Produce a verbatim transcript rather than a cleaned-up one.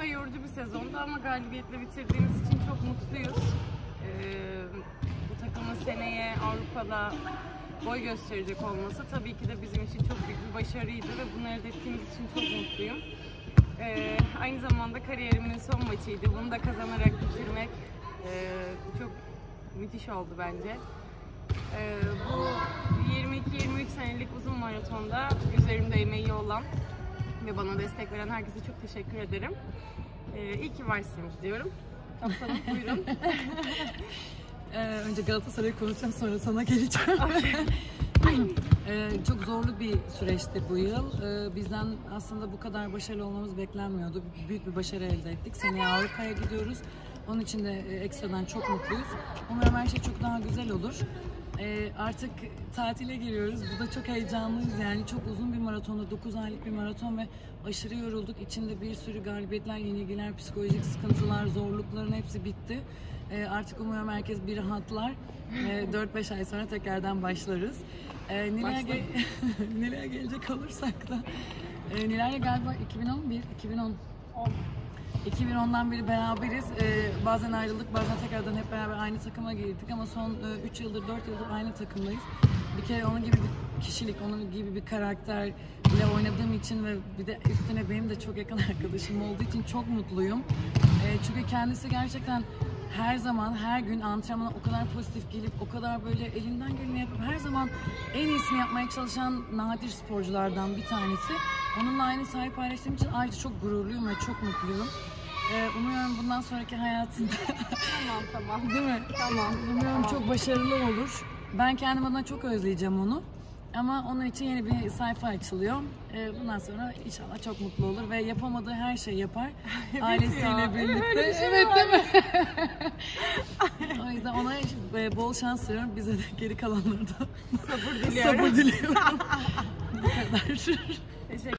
yorucu bir sezondu ama galibiyetle bitirdiğimiz için çok mutluyuz. Ee, bu takımın seneye Avrupa'da boy gösterecek olması tabii ki de bizim için çok büyük bir başarıydı ve bunu elde ettiğimiz için çok mutluyum. Ee, aynı zamanda kariyerimin son maçıydı. Bunu da kazanarak bitirmek e, çok müthiş oldu bence. Ee, bu yirmi iki yirmi üç senelik uzun maratonda üzerimde emeği olan ve bana destek veren herkese çok teşekkür ederim. Ee, iyi ki varsınız diyorum. Kaptanım buyurun. Ee, önce Galatasaray'ı konuşacağım, sonra sana geleceğim. ee, çok zorlu bir süreçti bu yıl. Ee, bizden aslında bu kadar başarılı olmamız beklenmiyordu. Büyük bir başarı elde ettik. Seneye Avrupa'ya gidiyoruz. Onun için de ekstradan çok mutluyuz. Umarım her şey çok daha güzel olur. Ee, artık tatile giriyoruz. Bu da çok heyecanlıyız yani. Çok uzun bir maratonda, dokuz aylık bir maraton ve aşırı yorulduk. İçinde bir sürü galibiyetler, yenilgiler, psikolojik sıkıntılar, zorlukların hepsi bitti. Ee, artık umuyorum herkes bir rahatlar. Ee, dört beş ay sonra tekrardan başlarız. Ee, Nilay'a ge Nilay'a gelecek olursak da e, Nilay'la galiba iki bin on bir, iki bin on iki bin ondan beri beraberiz. Ee, bazen ayrıldık, bazen tekrardan hep beraber aynı takıma girdik ama son üç yıldır, dört yıldır aynı takımdayız. Bir kere onun gibi bir kişilik, onun gibi bir karakterle oynadığım için ve bir de üstüne benim de çok yakın arkadaşım olduğu için çok mutluyum. Ee, çünkü kendisi gerçekten her zaman, her gün antrenmana o kadar pozitif gelip, o kadar böyle elinden geleni yapıp her zaman en iyisini yapmaya çalışan nadir sporculardan bir tanesi. Onunla aynı sahayı paylaştığım için ayrıca çok gururluyum ve çok mutluyum. Ee, umuyorum bundan sonraki hayatında Tamam tamam. değil mi? Tamam. Umuyorum Tamam. çok başarılı olur. Ben kendim adına çok özleyeceğim onu. Ama onun için yeni bir sayfa açılıyor. Ee, bundan sonra inşallah çok mutlu olur ve yapamadığı her şeyi yapar. Ailesiyle ya. birlikte. Evet, şey evet var. değil mi? O yüzden ona bol şans diliyorum. Bize de geri kalanları da Sabır diliyorum. sabır diliyorum. Bu kadar. Teşekkür